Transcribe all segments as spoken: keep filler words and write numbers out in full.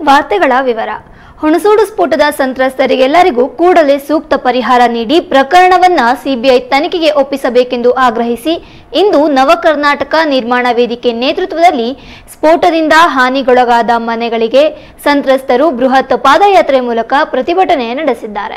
ವಾರ್ತೆಗಳ ವಿವರ. ಹುಣಸೂಡು ಸ್ಫೋಟದ ಸಂತ್ರಸ್ತರಿಗೆಲ್ಲರಿಗೂ ಕೂಡಲೇ ಸೂಕ್ತ ಪರಿಹಾರ ನೀಡಿ ಪ್ರಕರಣವನ್ನ ಸಿಬಿಐ ತನಿಖೆಗೆ ಒಪ್ಪಿಸಬೇಕೆಂದು ಆಗ್ರಹಿಸಿ ಇಂದು ನವಕರ್ನಾಟಕ ನಿರ್ಮಾಣ ವೇದಿಕೆ ನೇತೃತ್ವದಲ್ಲಿ ಸ್ಫೋಟದಿಂದ ಹಾನಿಗೊಳಗಾದ ಮನೆಗಳಿಗೆ ಸಂತ್ರಸ್ತರು ಬೃಹತ್ ಪಾದಯಾತ್ರೆ ಮೂಲಕ ಪ್ರತಿಭಟನೆ ನಡೆಸಿದ್ದಾರೆ.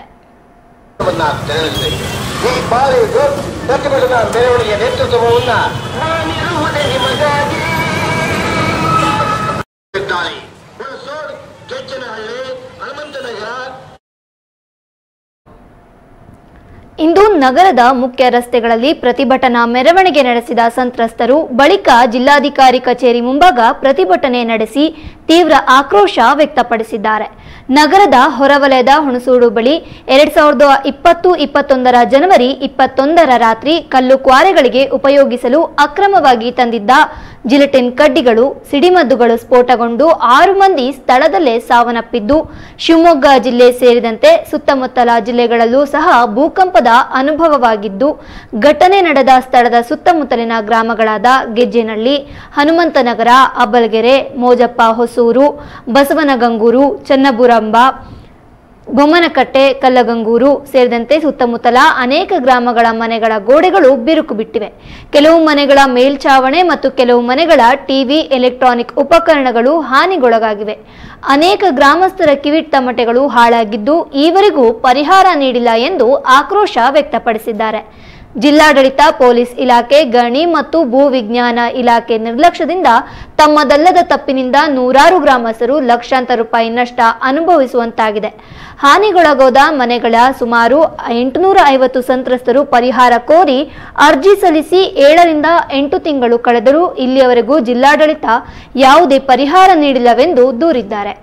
ಇಂದು ನಗರದ ಮುಖ್ಯ ರಸ್ತೆಗಳಲ್ಲಿ ಪ್ರತಿಭಟನಾ ಮೆರವಣಿಗೆ ನಡೆಸಿದ ಸಂತ್ರಸ್ತರು ಬಳಿಕ ಜಿಲ್ಲಾಧಿಕಾರಿ ಕಚೇರಿ ಮುಂಭಾಗ ಪ್ರತಿಭಟನೆ ನಡೆಸಿ ತೀವ್ರ ಆಕ್ರೋಶ ವ್ಯಕ್ತಪಡಿಸಿದ್ದಾರೆ. ನಗರದ ಹೊರವಲಯದ ಹುಣಸೂಡು ಬಳಿ ಎರಡ್ ಸಾವಿರದ ಇಪ್ಪತ್ತು ಇಪ್ಪತ್ತೊಂದರ ಜನವರಿ ಇಪ್ಪತ್ತೊಂದರ ರಾತ್ರಿ ಕಲ್ಲು ಕ್ವಾರೆಗಳಿಗೆ ಉಪಯೋಗಿಸಲು ಅಕ್ರಮವಾಗಿ ತಂದಿದ್ದ ಜಿಲೆಟಿನ್ ಕಡ್ಡಿಗಳು, ಸಿಡಿಮದ್ದುಗಳು ಸ್ಫೋಟಗೊಂಡು ಆರು ಮಂದಿ ಸ್ಥಳದಲ್ಲೇ ಸಾವನ್ನಪ್ಪಿದ್ದು, ಶಿವಮೊಗ್ಗ ಜಿಲ್ಲೆ ಸೇರಿದಂತೆ ಸುತ್ತಮುತ್ತಲ ಜಿಲ್ಲೆಗಳಲ್ಲೂ ಸಹ ಭೂಕಂಪದ ಅನುಭವವಾಗಿದ್ದು, ಘಟನೆ ನಡೆದ ಸ್ಥಳದ ಸುತ್ತಮುತ್ತಲಿನ ಗ್ರಾಮಗಳಾದ ಗೆಜ್ಜೆನಹಳ್ಳಿ, ಹನುಮಂತನಗರ, ಅಬ್ಬಲಗೆರೆ, ಮೋಜಪ್ಪ ಹೊಸೂರು, ಬಸವನಗಂಗೂರು, ಚನ್ನಬುರಂಬ, ಬೊಮ್ಮನಕಟ್ಟೆ, ಕಲ್ಲಗಂಗೂರು ಸೇರಿದಂತೆ ಸುತ್ತಮುತ್ತಲ ಅನೇಕ ಗ್ರಾಮಗಳ ಮನೆಗಳ ಗೋಡೆಗಳು ಬಿರುಕು ಬಿಟ್ಟಿವೆ. ಕೆಲವು ಮನೆಗಳ ಮೇಲ್ಛಾವಣೆ ಮತ್ತು ಕೆಲವು ಮನೆಗಳ ಟಿವಿ, ಎಲೆಕ್ಟ್ರಾನಿಕ್ ಉಪಕರಣಗಳು ಹಾನಿಗೊಳಗಾಗಿವೆ. ಅನೇಕ ಗ್ರಾಮಸ್ಥರ ಕಿವಿಟ್ ತಮಟೆಗಳು ಹಾಳಾಗಿದ್ದು ಈವರೆಗೂ ಪರಿಹಾರ ನೀಡಿಲ್ಲ ಎಂದು ಆಕ್ರೋಶ ವ್ಯಕ್ತಪಡಿಸಿದ್ದಾರೆ. ಜಿಲ್ಲಾಡಳಿತ, ಪೊಲೀಸ್ ಇಲಾಖೆ, ಗಣಿ ಮತ್ತು ಭೂ ವಿಜ್ಞಾನ ಇಲಾಖೆ ನಿರ್ಲಕ್ಷ್ಯದಿಂದ ತಮ್ಮದಲ್ಲದ ತಪ್ಪಿನಿಂದ ನೂರಾರು ಗ್ರಾಮಸ್ಥರು ಲಕ್ಷಾಂತರ ರೂಪಾಯಿ ನಷ್ಟ ಅನುಭವಿಸುವಂತಾಗಿದೆ. ಹಾನಿಗೊಳಗಾದ ಮನೆಗಳ ಸುಮಾರು ಎಂಟುನೂರ ಐವತ್ತು ಸಂತ್ರಸ್ತರು ಪರಿಹಾರ ಕೋರಿ ಅರ್ಜಿ ಸಲ್ಲಿಸಿ ಏಳರಿಂದ ಎಂಟು ತಿಂಗಳು ಕಳೆದರೂ ಇಲ್ಲಿಯವರೆಗೂ ಜಿಲ್ಲಾಡಳಿತ ಯಾವುದೇ ಪರಿಹಾರ ನೀಡಿಲ್ಲವೆಂದು ದೂರಿದ್ದಾರೆ.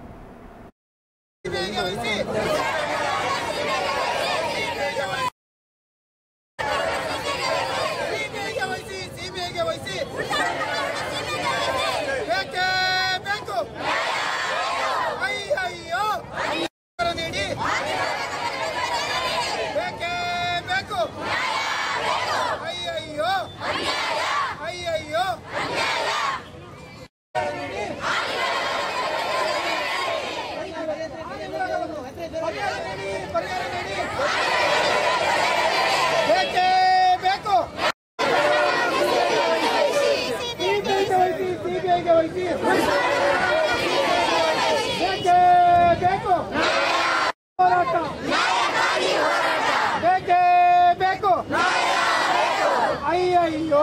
ಅಯ್ಯಯ್ಯೋ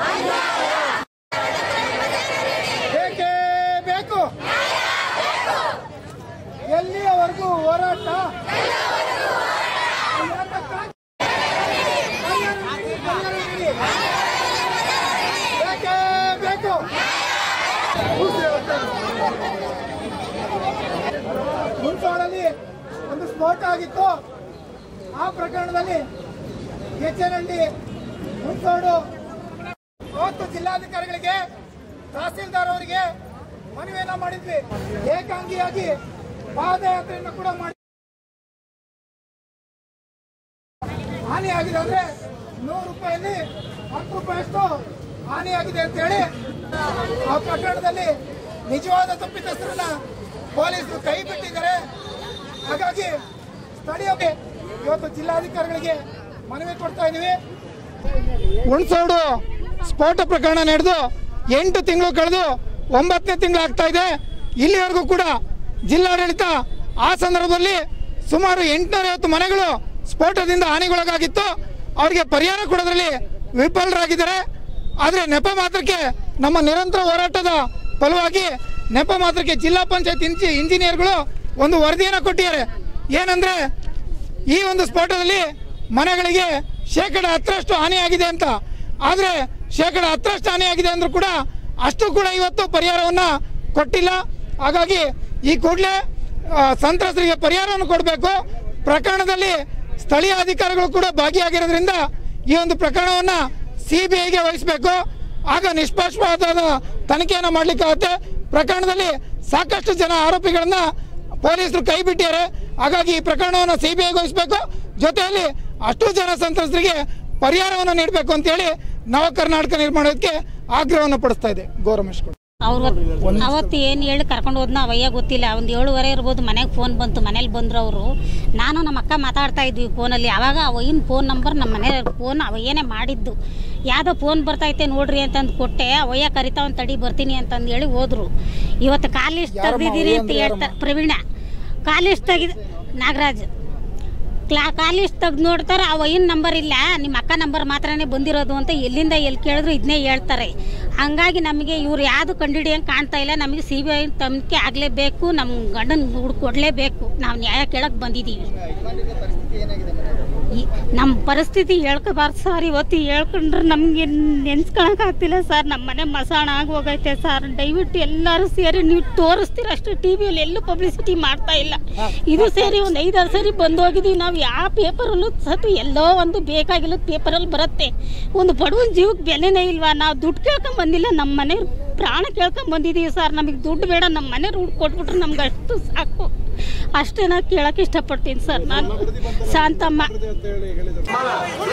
ಬೇಕೇ ಬೇಕು. ಎಲ್ಲಿಯವರೆಗೂ ಹೋರಾಟ? ಬೇಕೇ ಬೇಕು. ಹುಣಸೂರಲ್ಲಿ ಒಂದು ಸ್ಫೋಟ ಆಗಿತ್ತು. ಆ ಪ್ರಕರಣದಲ್ಲಿ ಗೆಜ್ಜೆನಹಳ್ಳಿ, ಹುಣಸೂರು ಇವತ್ತು ಜಿಲ್ಲಾಧಿಕಾರಿಗಳಿಗೆ, ತಹಸೀಲ್ದಾರ್ ಅವರಿಗೆ ಮನವಿಯನ್ನ ಮಾಡಿದ್ವಿ. ಏಕಾಂಗಿಯಾಗಿ ಪಾದಯಾತ್ರೆಯನ್ನು ಕೂಡ ಮಾಡಿ ಹಾನಿಯಾಗಿದೆ ಅಂದ್ರೆ ನೂರು ರೂಪಾಯಲ್ಲಿ ಹತ್ತು ರೂಪಾಯಿಯಷ್ಟು ಹಾನಿಯಾಗಿದೆ ಅಂತ ಹೇಳಿ ಆ ಪ್ರಕರಣದಲ್ಲಿ ನಿಜವಾದ ತಪ್ಪಿತಸ್ಥರನ್ನ ಪೊಲೀಸರು ಕೈ ಬಿಟ್ಟಿದ್ದಾರೆ. ಹಾಗಾಗಿ ಸ್ಥಳೀಯ ಇವತ್ತು ಜಿಲ್ಲಾಧಿಕಾರಿಗಳಿಗೆ ಮನವಿ ಕೊಡ್ತಾ ಇದೀವಿ. ಹುಣಸೂರು ಸ್ಫೋಟ ಪ್ರಕರಣ ನಡೆದು ಎಂಟು ತಿಂಗಳು ಕಳೆದು ಒಂಬತ್ತನೇ ತಿಂಗಳು ಆಗ್ತಾ ಇದೆ. ಇಲ್ಲಿವರೆಗೂ ಕೂಡ ಜಿಲ್ಲಾಡಳಿತ ಆ ಸಂದರ್ಭದಲ್ಲಿ ಸುಮಾರು ಎಂಟುನೂರ ಐವತ್ತು ಮನೆಗಳು ಸ್ಫೋಟದಿಂದ ಹಾನಿಗೊಳಗಾಗಿತ್ತು. ಅವರಿಗೆ ಪರಿಹಾರ ಕೊಡೋದ್ರಲ್ಲಿ ವಿಫಲರಾಗಿದ್ದಾರೆ. ಆದರೆ ನೆಪ ಮಾತ್ರಕ್ಕೆ ನಮ್ಮ ನಿರಂತರ ಹೋರಾಟದ ಫಲವಾಗಿ ನೆಪ ಮಾತ್ರಕ್ಕೆ ಜಿಲ್ಲಾ ಪಂಚಾಯತ್ ಇಂಜಿನಿಯರ್ಗಳು ಒಂದು ವರದಿಯನ್ನು ಕೊಟ್ಟಿದ್ದಾರೆ. ಏನಂದ್ರೆ ಈ ಒಂದು ಸ್ಫೋಟದಲ್ಲಿ ಮನೆಗಳಿಗೆ ಶೇಕಡ ಹತ್ತರಷ್ಟು ಹಾನಿಯಾಗಿದೆ ಅಂತ. ಆದರೆ ಶೇಕಡ ಹತ್ತರಷ್ಟು ಹಾನಿಯಾಗಿದೆ ಅಂದ್ರೂ ಕೂಡ ಅಷ್ಟು ಕೂಡ ಇವತ್ತು ಪರಿಹಾರವನ್ನ ಕೊಟ್ಟಿಲ್ಲ. ಹಾಗಾಗಿ ಈ ಕೂಡಲೇ ಸಂತ್ರಸ್ತರಿಗೆ ಪರಿಹಾರವನ್ನು ಕೊಡಬೇಕು. ಪ್ರಕರಣದಲ್ಲಿ ಸ್ಥಳೀಯ ಅಧಿಕಾರಿಗಳು ಕೂಡ ಭಾಗಿಯಾಗಿರೋದ್ರಿಂದ ಈ ಒಂದು ಪ್ರಕರಣವನ್ನ ಸಿಬಿಐಗೆ ವಹಿಸಬೇಕು. ಆಗ ನಿಷ್ಪಕ್ಷಪಾತವಾದ ತನಿಖೆಯನ್ನು ಮಾಡಲಿಕ್ಕಾಗುತ್ತೆ. ಪ್ರಕರಣದಲ್ಲಿ ಸಾಕಷ್ಟು ಜನ ಆರೋಪಿಗಳನ್ನ ಪೊಲೀಸರು ಕೈ ಬಿಟ್ಟಿದ್ದಾರೆ. ಹಾಗಾಗಿ ಈ ಪ್ರಕರಣವನ್ನು ಸಿಬಿಐಗೆ ವಹಿಸಬೇಕು. ಜೊತೆಯಲ್ಲಿ ಅಷ್ಟು ಜನ ಸಂತ್ರಸ್ತರಿಗೆ ಪರಿಹಾರವನ್ನು ನೀಡಬೇಕು ಅಂತ ಹೇಳಿ ನವ ಕರ್ನಾಟಕ ನಿರ್ಮಾಣಕ್ಕೆ ಆಗ್ರಹವನ್ನು ಪಡಿಸ್ತಾ ಇದೆ ಗೌರಮೇಶ್. ಅವ್ರು ಅವತ್ತು ಏನು ಹೇಳಿ ಕರ್ಕೊಂಡು ಹೋದ್ನ ಅವಯ್ಯ ಗೊತ್ತಿಲ್ಲ. ಒಂದು ಏಳುವರೆ ಇರ್ಬೋದು, ಮನೆಗೆ ಫೋನ್ ಬಂತು. ಮನೇಲಿ ಬಂದರು ಅವರು. ನಾನು ನಮ್ಮ ಅಕ್ಕ ಮಾತಾಡ್ತಾ ಇದ್ವಿ ಫೋನಲ್ಲಿ. ಆವಾಗ ಅವಯ್ಯನ ಫೋನ್ ನಂಬರ್ ನಮ್ಮ ಮನೆ ಫೋನ್ ಅವಯ್ಯನೇ ಮಾಡಿದ್ದು. ಯಾವುದೋ ಫೋನ್ ಬರ್ತೈತೆ ನೋಡ್ರಿ ಅಂತಂದು ಕೊಟ್ಟೆ. ಅವಯ್ಯ ಕರಿತಾವಂತ ತಡಿ ಬರ್ತೀನಿ ಅಂತಂದು ಹೇಳಿ ಹೋದರು. ಇವತ್ತು ಕಾಲಿಸ್ಟ್ ತೆಗ್ದಿದ್ದೀರಿ ಅಂತ ಹೇಳ್ತಾರೆ. ಪ್ರವೀಣ ಕಾಲಿಸ್ಟ್ ತೆಗಿದ ನಾಗರಾಜ್ ಕ್ಲಾ ಕಾಲಿಸ್ಟ್ ತೆಗ್ದು ನೋಡ್ತಾರೆ. ಅವಯ್ಯನ ನಂಬರ್ ಇಲ್ಲ, ನಿಮ್ಮ ಅಕ್ಕ ನಂಬರ್ ಮಾತ್ರನೇ ಬಂದಿರೋದು ಅಂತ ಎಲ್ಲಿಂದ ಎಲ್ಲಿ ಕೇಳಿದ್ರು ಇದನ್ನೇ ಹೇಳ್ತಾರೆ. ಹಂಗಾಗಿ ನಮಗೆ ಇವ್ರು ಯಾವುದು ಕಂಡುಹಿಡಿಯಂಗೆ ಕಾಣ್ತಾ ಇಲ್ಲ. ನಮಗೆ ಸಿ ಬಿ ಐ ತನಿಖೆ ಆಗಲೇಬೇಕು, ನಮ್ಮ ಗಂಡನ ಹುಡುಕ್ ಕೊಡಲೇಬೇಕು. ನಾವು ನ್ಯಾಯ ಕೇಳಕ್ಕೆ ಬಂದಿದ್ದೀವಿ. ನಮ್ಮ ಪರಿಸ್ಥಿತಿ ಹೇಳ್ಕೋಬಾರ್ದು ಸರ್. ಇವತ್ತು ಹೇಳ್ಕೊಂಡ್ರೆ ನಮಗೆ ನೆನ್ಸ್ಕೊಳಕ್ಕಾಗ್ತಿಲ್ಲ ಸರ್. ನಮ್ಮ ಮನೆ ಮಸಾಣ ಆಗಿ ಹೋಗೈತೆ ಸರ್. ದಯವಿಟ್ಟು ಎಲ್ಲರೂ ಸೇರಿ ನೀವು ತೋರಿಸ್ತೀರ ಅಷ್ಟೇ. ಟಿ ವಿಯಲ್ಲಿ ಎಲ್ಲೂ ಪಬ್ಲಿಸಿಟಿ ಮಾಡ್ತಾ ಇಲ್ಲ. ಇದು ಸೇರಿ ಒಂದು ಐದಾರು ಸರಿ ಬಂದು ಹೋಗಿದ್ದೀವಿ ನಾವು. ಯಾವ ಪೇಪರಲ್ಲೂ ಸತ್ತು ಎಲ್ಲೋ ಒಂದು ಬೇಕಾಗಿಲ್ಲ ಪೇಪರಲ್ಲಿ ಬರುತ್ತೆ. ಒಂದು ಬಡವನ ಜೀವಕ್ಕೆ ಬೆಲೆನೇ ಇಲ್ವಾ? ನಾವು ದುಡ್ಡು ಕೇಳ್ಕೊಂಡ್ ಬಂದಿಲ್ಲ, ನಮ್ಮ ಮನೆ ಪ್ರಾಣ ಕೇಳ್ಕೊಂಡ್ ಬಂದಿದ್ದೀವಿ ಸರ್. ನಮಗೆ ದುಡ್ಡು ಬೇಡ, ನಮ್ಮ ಮನೆ ದುಡ್ಡು ಕೊಟ್ಬಿಟ್ರೆ ನಮ್ಗೆ ಅಷ್ಟು ಸಾಕು. ಅಷ್ಟೇ ನಾನು ಕೇಳಕ್ಕೆ ಇಷ್ಟಪಡ್ತೀನಿ ಸರ್. ನಾನು ಶಾಂತಮ್ಮ